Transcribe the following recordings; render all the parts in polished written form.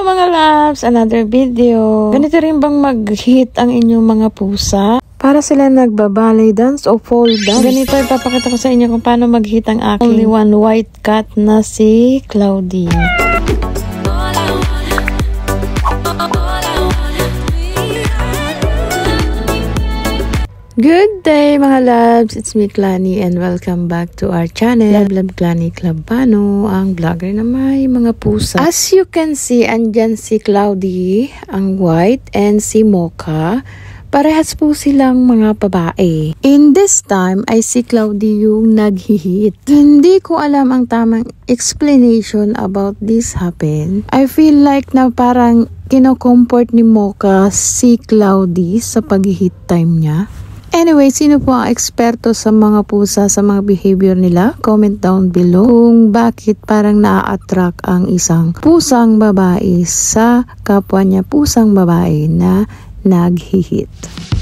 Hello mga loves! Another video. Ganito rin bang mag-hit ang inyong mga pusa? Para sila nagbabalay dance o fall dance. Ganito ipapakita ko sa inyo kung paano mag-hit ang aking only one white cat na si Cloudy. Good day mga loves! It's me Clany and welcome back to our channel. Love Clany Clubano, ang vlogger na may mga pusa. As you can see, andyan si Cloudy, ang white, and si Mocha. Parehas po silang mga babae. In this time, ay si Cloudy yung naghihit. Hindi ko alam ang tamang explanation about this happen. I feel like na parang kino-comfort ni Mocha si Cloudy sa pag-hit time niya. Anyway, sino po ang eksperto sa mga pusa, sa mga behavior nila? Comment down below kung bakit parang na-attract ang isang pusang babae sa kapwa niya pusang babae na naghihit.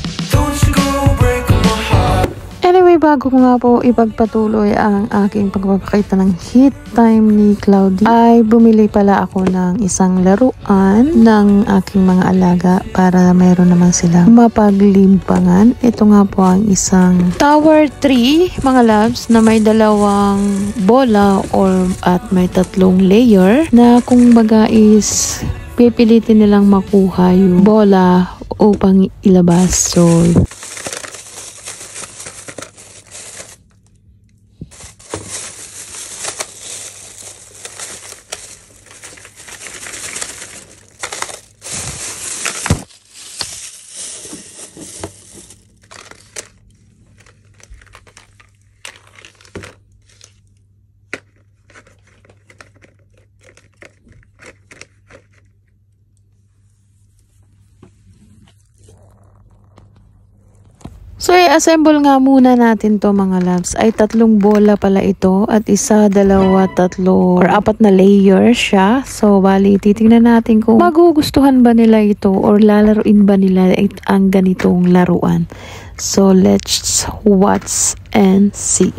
Anyway, bago ko nga po ipagpatuloy ang aking pagpapakita ng hit time ni Cloudy, ay bumili pala ako ng isang laruan ng aking mga alaga para mayroon naman silang mapaglimpangan. Ito nga po ang isang tower tree, mga loves, na may dalawang bola at may tatlong layer na kung baga is pipilitin nilang makuha yung bola upang ilabas. So, i-assemble nga muna natin to mga loves. Ay tatlong bola pala ito at isa, dalawa, tatlo or apat na layer siya. So bali titingnan natin kung magugustuhan ba nila ito or lalaruin ba nila ang ganitong laruan. So let's watch and see.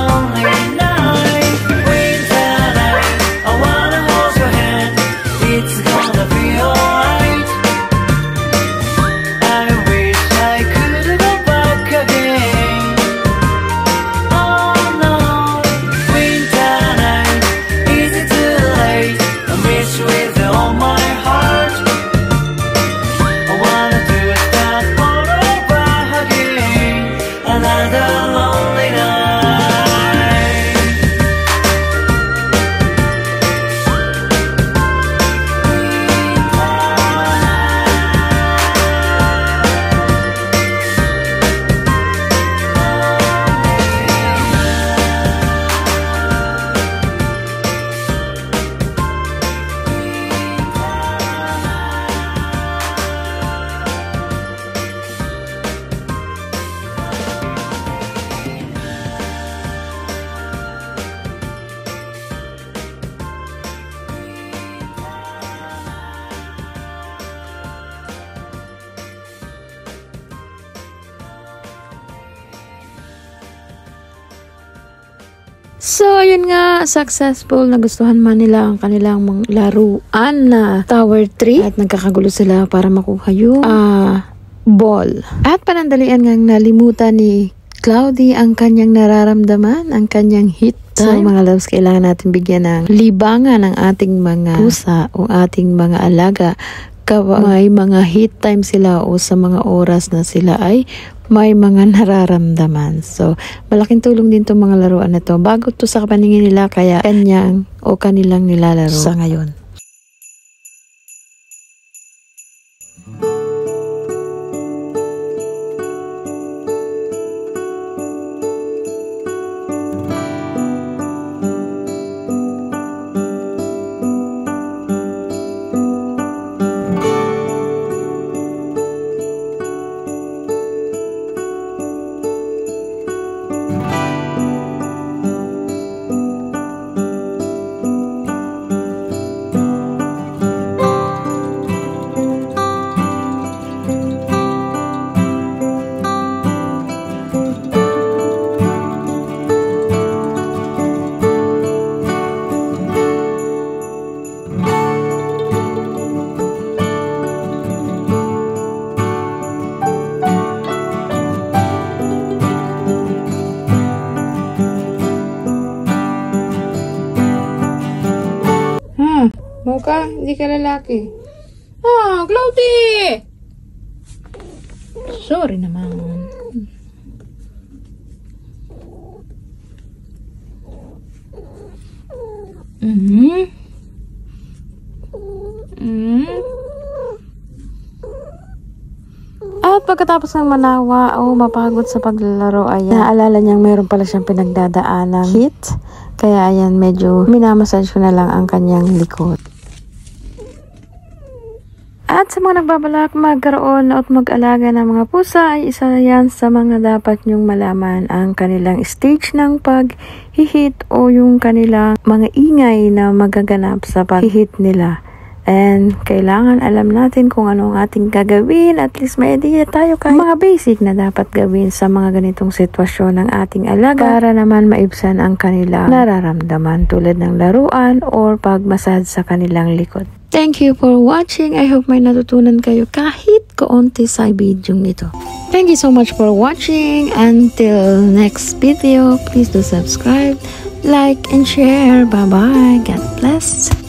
It's So, yun nga, successful. Nagustuhan man nila ang kanilang mga laruan na Tower 3 at nagkakagulo sila para makuha yung ball. At panandalian ngang nalimutan ni Cloudy ang kanyang nararamdaman, ang kanyang hit time. So mga loves, kailangan natin bigyan ng libangan ang ating mga pusa o ating mga alaga. May mga hit time sila o sa mga oras na sila ay may mga nararamdaman. So malaking tulong din itong mga laruan na to. Bago to sa paningin nila, kaya kanyang o kanilang nilalaro sa ngayon. Muka, hindi ka lalaki. Cloudy! Sorry naman. At pagkatapos ng manawa o mapagod sa paglalaro, ayan, naalala niyang mayroon pala siyang pinagdadaanang hit. Kaya ayan, medyo minamassage ko na lang ang kanyang likod. At sa mga nagbabalak magkaroon at mag-alaga ng mga pusa, ay isa yan sa mga dapat nyong malaman, ang kanilang stage ng paghihit o yung kanilang mga ingay na magaganap sa paghihit nila. And kailangan alam natin kung ano ang ating gagawin. At least may idea tayo kahit mga basic na dapat gawin sa mga ganitong sitwasyon ng ating alaga para naman maibsan ang kanilang nararamdaman tulad ng laruan or pagmasad sa kanilang likod. Thank you for watching. I hope may natutunan kayo kahit kaunti sa video nito. Thank you so much for watching. Until next video, please do subscribe, like, and share. Bye-bye. God bless.